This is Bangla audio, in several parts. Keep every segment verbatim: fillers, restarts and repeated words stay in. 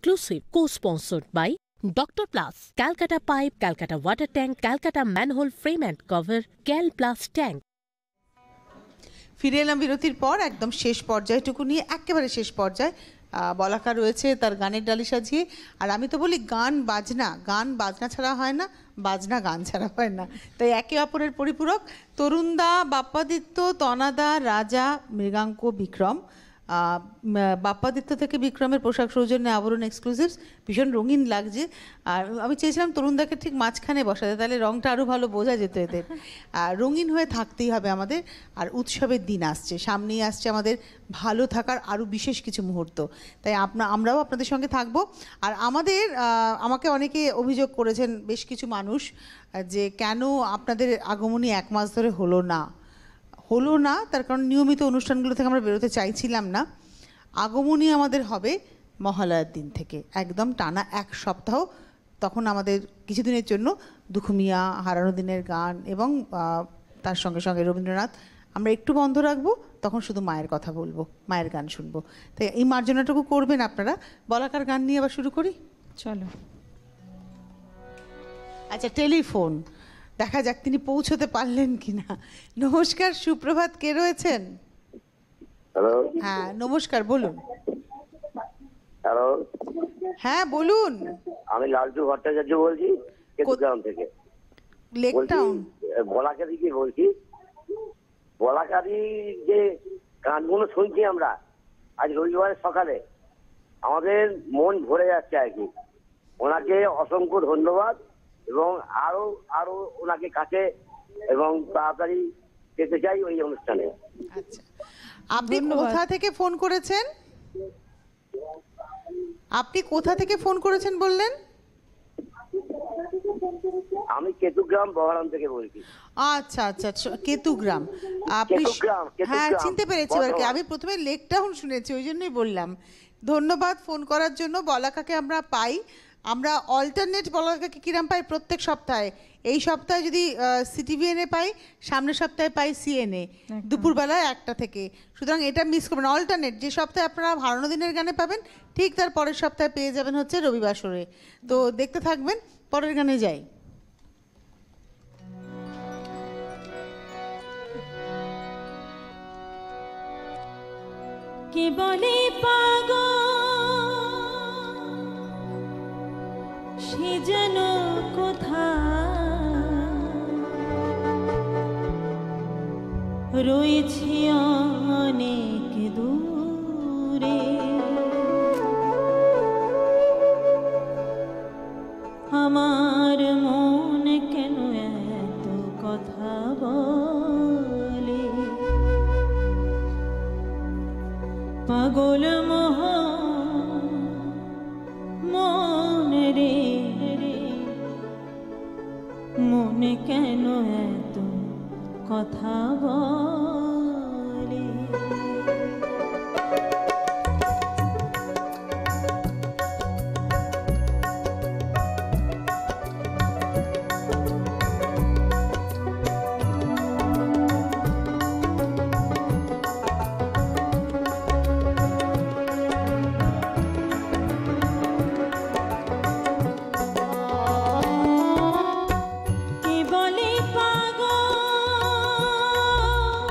exclusive, co-sponsored by Doctor Plus, Calcutta Pipe, Calcutta Water Tank, Calcutta Manhole Frame and Cover, Cal Plus Tank. ফিরে এলাম বিরতির পর একদম শেষ পর্যায়টুকু নিয়ে, একেবারে শেষ পর্যায়। বলাকা রয়েছে তার গানের ডালি সাজিয়ে, আর আমি তো বলি গান বাজনা, গান বাজনা ছাড়া হয় না, বাজনা গান ছাড়া হয় না, তাই একে অপরের পরিপূরক। তরুণদা, বাপ্পাদিত্য, তনাদা, রাজা, মৃগাঙ্ক, বিক্রম। বাপ্পাদিত্য থেকে বিক্রমের পোশাক সৌজন্যে আবরণ এক্সক্লুসিভস, ভীষণ রঙিন লাগছে। আর আমি চেয়েছিলাম তরুণদাকে ঠিক মাঝখানে বসাতে, তাহলে রঙটা আরও ভালো বোঝা যেত এদের। আর রঙিন হয়ে থাকতেই হবে আমাদের। আর উৎসবের দিন আসছে, সামনেই আসছে আমাদের ভালো থাকার আরও বিশেষ কিছু মুহূর্ত, তাই আপনা আমরাও আপনাদের সঙ্গে থাকবো। আর আমাদের আমাকে অনেকে অভিযোগ করেছেন বেশ কিছু মানুষ যে কেন আপনাদের আগমনী এক মাস ধরে হলো না হলো না তার কারণ নিয়মিত অনুষ্ঠানগুলো থেকে আমরা বেরোতে চাইছিলাম না। আগমনী আমাদের হবে মহালয়ার দিন থেকে, একদম টানা এক সপ্তাহ। তখন আমাদের কিছুদিনের জন্য দুখুমিয়া, হারানো দিনের গান এবং তার সঙ্গে সঙ্গে রবীন্দ্রনাথ আমরা একটু বন্ধ রাখবো, তখন শুধু মায়ের কথা বলবো, মায়ের গান শুনবো। তাই এই মার্জনাটুকু করবেন আপনারা। বলাকার গান নিয়ে আবার শুরু করি, চলো। আচ্ছা, টেলিফোন দেখা যাক তিনি পৌঁছতে পারলেন কিনা। নমস্কার, সুপ্রভাত, কে রয়েছেন? হ্যালো। হ্যাঁ নমস্কার, বলুন। হ্যালো। হ্যাঁ বলুন। আমি লালটু ভট্টাচার্য বলছি, কেতুগ্রাম থেকে। লেক টাউন বলাকারি কি বলছি, বলাকারি যে গানগুলো শুনছি আমরা আজ রবিবারের সকালে, আমাদের মন ভরে যাচ্ছে আর কি। ওনাকে অসংখ্য ধন্যবাদ এবং আরো আরো ওনাকে কাছে এবং তাড়াতাড়ি যেতে চাই ওই অনুষ্ঠানে। আচ্ছা, আপনি কোথা থেকে ফোন করেছেন? আপনি কোথা থেকে ফোন করেছেন বললেন? আমি কেতুগ্রাম বহরাম থেকে বলছি। আচ্ছা আচ্ছা, কেতুগ্রাম। আপনি হ্যাঁ চিনতে পেরেছি আর কি, আমি প্রথমে লেক টাউন শুনেছি, ওই জন্যই বললাম। ধন্যবাদ ফোন করার জন্য। বলাকাকে আমরা পাই, আমরা অল্টারনেট বলাকাকে কিরাম পাই প্রত্যেক সপ্তাহে। এই সপ্তাহে যদি সিটিভিএন এ পাই, সামনের সপ্তাহে পাই সিএনএ দুপুরবেলায় একটা থেকে। সুতরাং এটা মিস করবেন। অল্টারনেট যে সপ্তাহে আপনারা হারানো দিনের গানে পাবেন, ঠিক তার পরের সপ্তাহে পেয়ে যাবেন হচ্ছে রবিবাসরে। তো দেখতে থাকবেন। পরের গানে যাই। কে বলে পাগল সে যেন কোথা রয়েছে অনেক দূরে, আমার মন কেন এত কথা বলে, পাগল মোহ মন রে, মনে কেন এত কথা বলে। কে বলে পাগল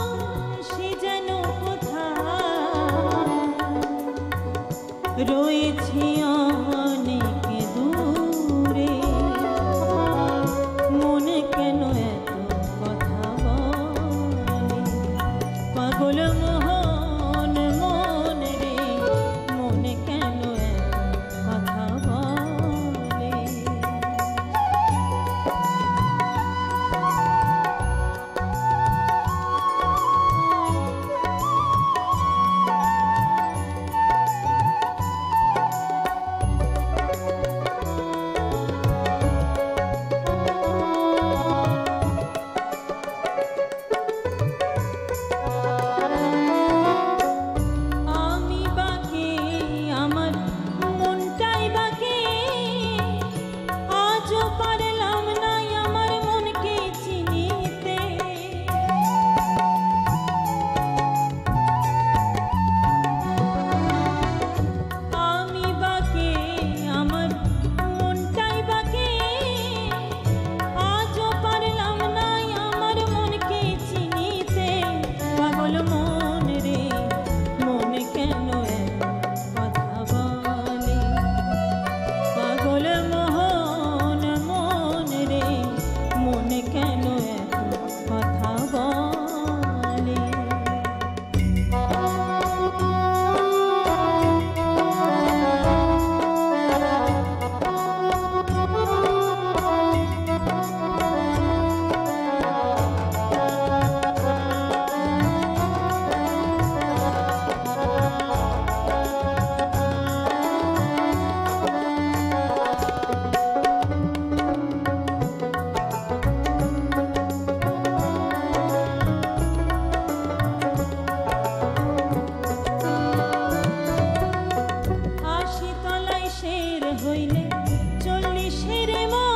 শের হইলে চল্লিশের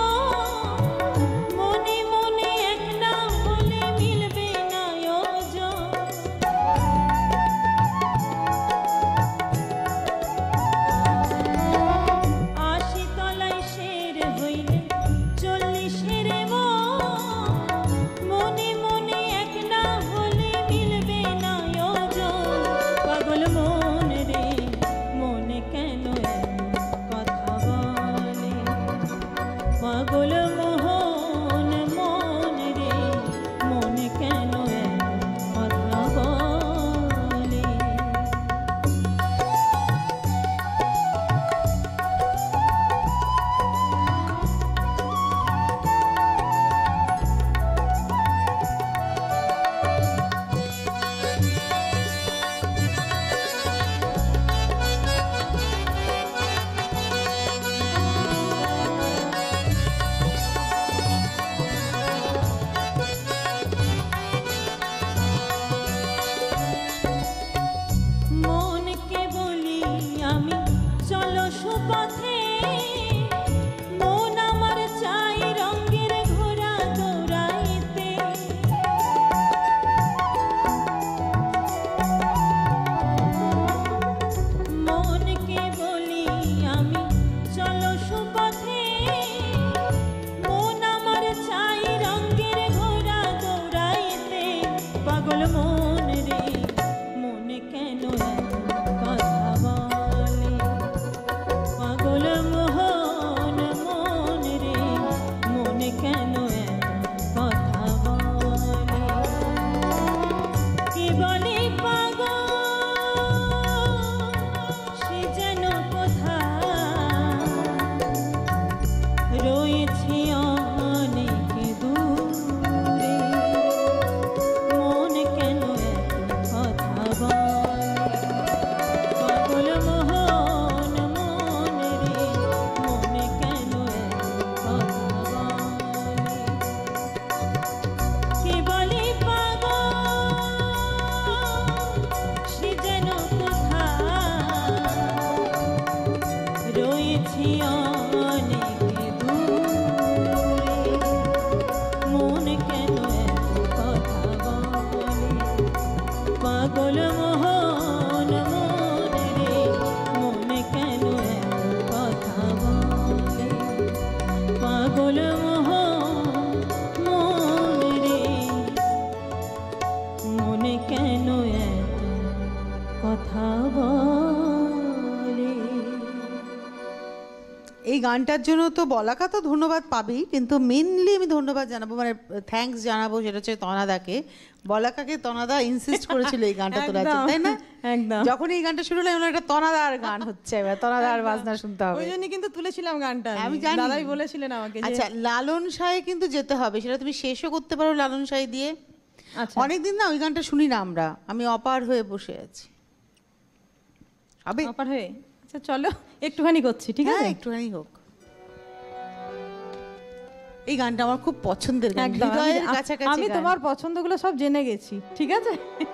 মনে মনে এক না হলে মিলবে না ওজন। আশি তলায় শের হইলে চল্লিশের মনে মনে এক না হলে মিলবে না ওজন। পাগল মন রে মনে কেন কথা বলে, পাগল মোহন মন রে মনে কেন কথা বলে। মনকে বলি আমি চলো সুপথে, মন আমার চাই রঙের ঘোড়া দৌড়াইতে। মনকে বলি আমি চলো সুপথে, মন আমার চাই রঙের ঘোড়া দৌড়াইতে। পাগল মন রে মনে কেন কথা বলে, পাগল মোহন মন রে মনে কেন কথা বলে। কি বলে পাগল সে যেন কোথায় রয়েছে অনেক দূরে, মন কেন কথা বলে। পাগল মোহন মন রে মনে কেন কথা বলে। কে বলে পাগল সে যেন কোথায় রয়েছে অনেক দূরে, মন কেন কথা বলে। পাগল মোহন মন রে মনে কেন কথা বলে। পাগল মোহন মন রে মনে কেন কথা বলে। এই গানটার জন্য তো বলাকা তো ধন্যবাদ পাবেই, কিন্তু মেনলি আমি ধন্যবাদ জানাবো, মানে থ্যাঙ্কস জানাবো, সেটা হচ্ছে তনাদাকে। বলাকাকে তনাদা ইনসিস্ট করেছিল এই গানটা তোলার জন্য, তাই না? একদম। যখন এই গানটা শুরু হলো এমন একটা তনাদার গান হচ্ছে, এবার তনাদার বাজনা শুনতে হবে। ওই জন্য কিন্তু তুলেছিলাম গানটা, আমি জানি। দাদাই বলেছিলেন আমাকে। আচ্ছা, লালন সাহে কিন্তু যেতে হবে, সেটা তুমি শেষও করতে পারো লালন সাহে দিয়ে। আচ্ছা, অনেকদিন না ওই গানটা শুনি না আমরা, আমি অপার হয়ে বসে আছি। হবে অপার হয়ে? আচ্ছা চলো একটুখানি করছি, ঠিক আছে? একটুখানি হোক। এই গানটা আমার খুব পছন্দের গান, একদম। হৃদয়ের আমি- কাছাকাছি আমি গান। তোমার পছন্দগুলো সব জেনে গেছি, ঠিক আছে?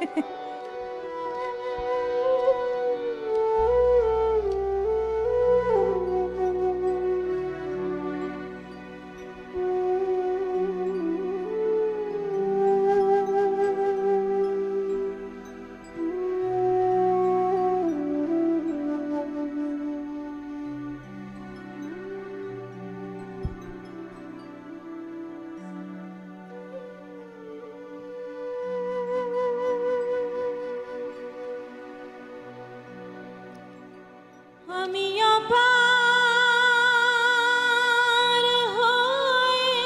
আমি অপার হয়ে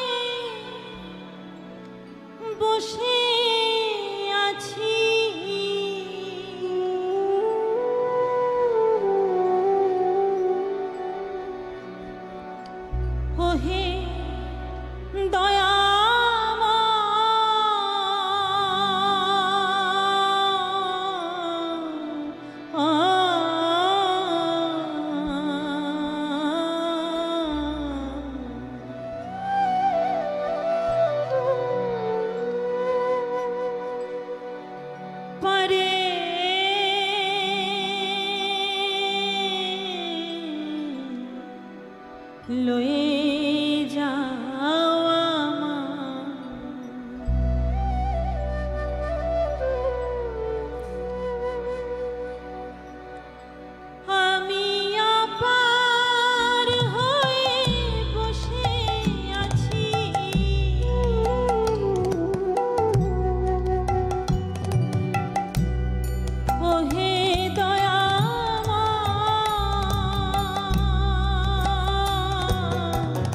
বসে আছি, ওহে দয়া পারে। লয়ে যাও আমি অপার হয়ে বসে আছি ওহে দয়াময়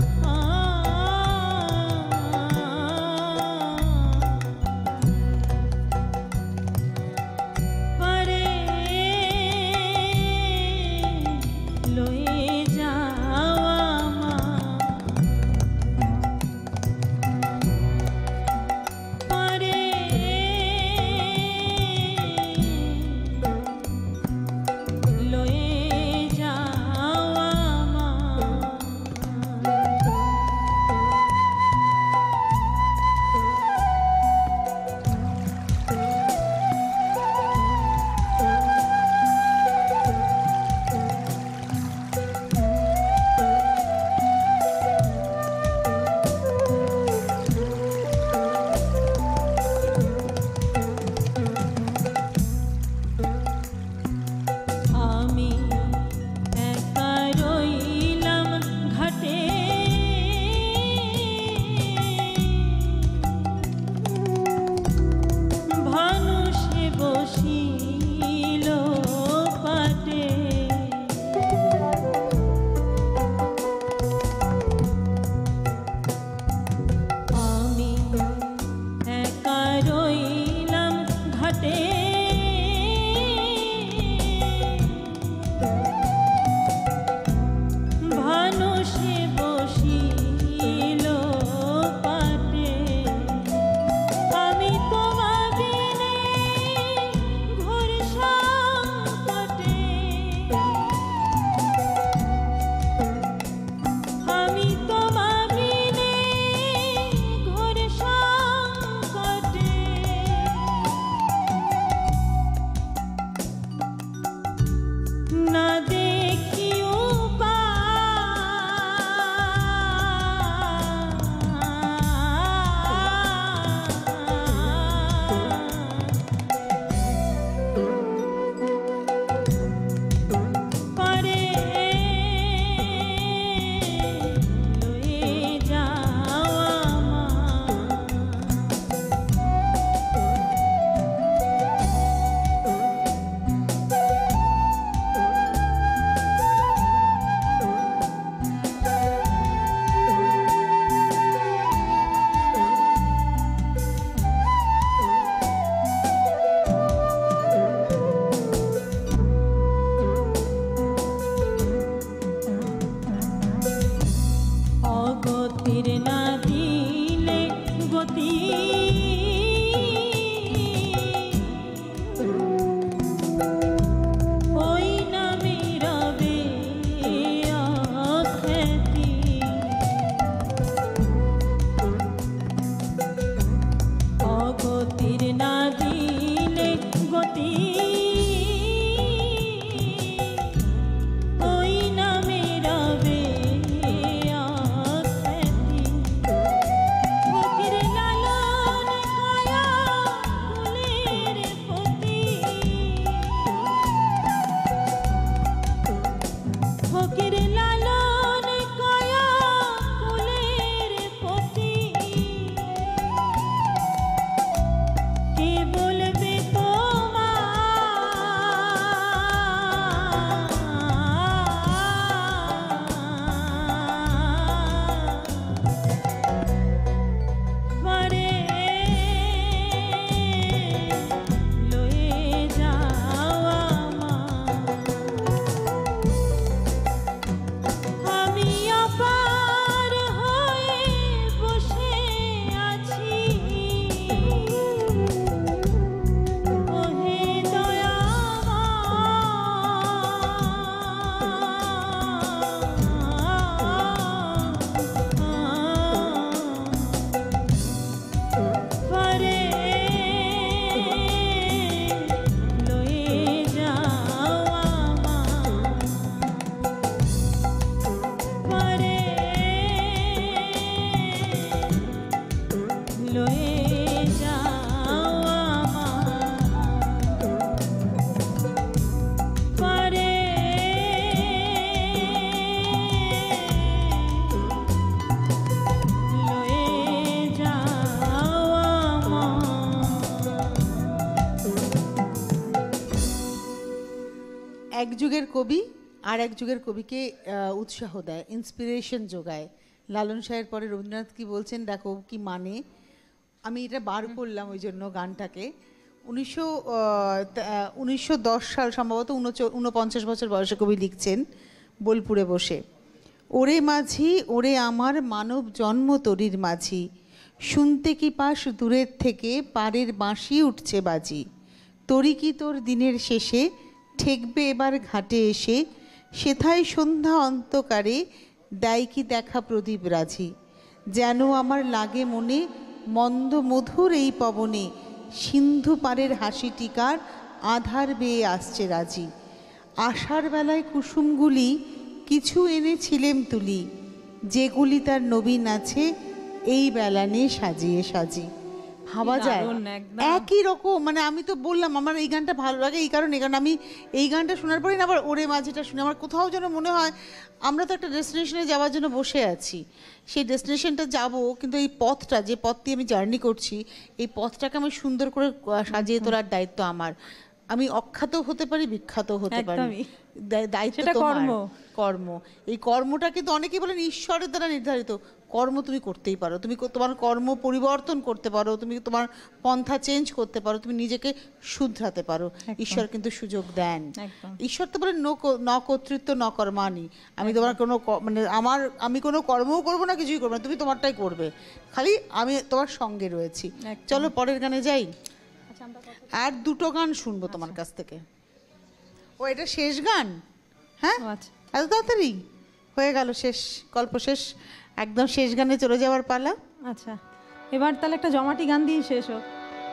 যুগের কবি আর এক যুগের কবিকে উৎসাহ দেয়, ইন্সপিরেশন যোগায়। লালন শাহের পরে রবীন্দ্রনাথ কি বলছেন দেখো কি মানে। আমি এটা বার করলাম ওই জন্য গানটাকে। উনিশশো উনিশশো দশ সাল সম্ভবত উনপঞ্চাশ বছর বয়সে কবি লিখছেন বোলপুরে বসে। ওরে মাঝি ওরে আমার মানব জন্ম তরির মাঝি, শুনতে কি পাস দূরের থেকে পাড়ের বাঁশি উঠছে বাজি। তরি কি তোর দিনের শেষে ঠেকবে এবার ঘাটে এসে, সেথায় সন্ধ্যা অন্তকারে দেয় কি দেখা প্রদীপ রাজি। যেন আমার লাগে মনে মন্দ মধুর এই পবনে, সিন্ধু পাড়ের হাসি টিকার আধার বেয়ে আসছে রাজি। আশার বেলায় কুসুমগুলি কিছু এনেছিলেম তুলি, যেগুলি তার নবীন আছে এই বেলানে সাজিয়ে সাজি। ভাবা যায় একই রকম। মানে আমি তো বললাম আমার এই গানটা ভালো লাগে এই কারণে, কারণ আমি এই গানটা শোনার পরে না আবার ওরে মাঝিটা শুনে আমার কোথাও যেন মনে হয় আমরা তো একটা ডেস্টিনেশনে যাওয়ার জন্য বসে আছি, সেই ডেস্টিনেশনটা যাব, কিন্তু এই পথটা যে পথ দিয়ে আমি জার্নি করছি এই পথটাকে আমি সুন্দর করে সাজিয়ে তোলার দায়িত্ব আমার। আমি অখ্যাত হতে পারি, বিখ্যাত হতে পারি, দায়িত্ব কর্ম কর্ম এই কর্মটা কিন্তু অনেকেই বলেন ঈশ্বরের দ্বারা নির্ধারিত। কর্ম তুমি করতেই পারো, তুমি তোমার কর্ম পরিবর্তন করতে পারো, তুমি তোমার পন্থা চেঞ্জ করতে পারো, তুমি নিজেকে শুধরাতে পারো। ঈশ্বর কিন্তু সুযোগ দেন। ঈশ্বর তো বলেন ন কর্তৃত্ব ন কর্মাণি। আমি তোমার কোনো মানে আমার আমি কোনো কর্মও করবো না, কিছুই করবো না, তুমি তোমারটাই করবে, খালি আমি তোমার সঙ্গে রয়েছি। চলো পরের গানে যাই। আর দুটো গান শুনবো তোমার কাছ থেকে। ও এটা শেষ গান? হ্যাঁ এত তাড়াতাড়ি হয়ে গেল, শেষ গল্প শেষ, একদম শেষ গানে চলে যাওয়ার পালা। আচ্ছা এবার তাহলে একটা জমাটি গান দিয়ে শেষ হোক।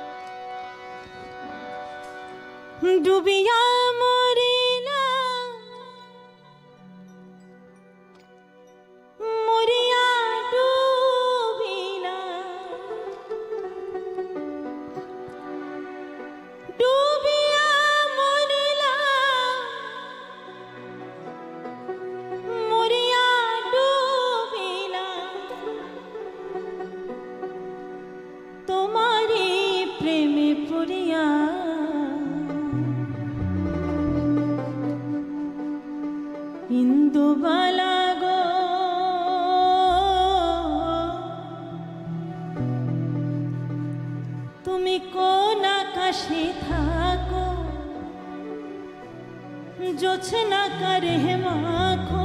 ডুবিয়া মরিলা মরিয়া ডুবিলা, ডুবিয়া মরিলা মরিয়া ডুবিলা, তোমারি প্রেমে পড়িয়া ইন্দুবালা গো, তুমি কোন আকাশে থাকো, জোছনা করে মাখো,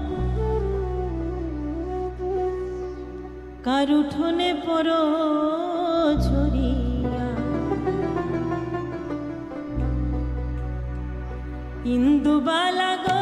কার উঠোনে পড়ো ঝরিয়া, ইন্দুবালা গো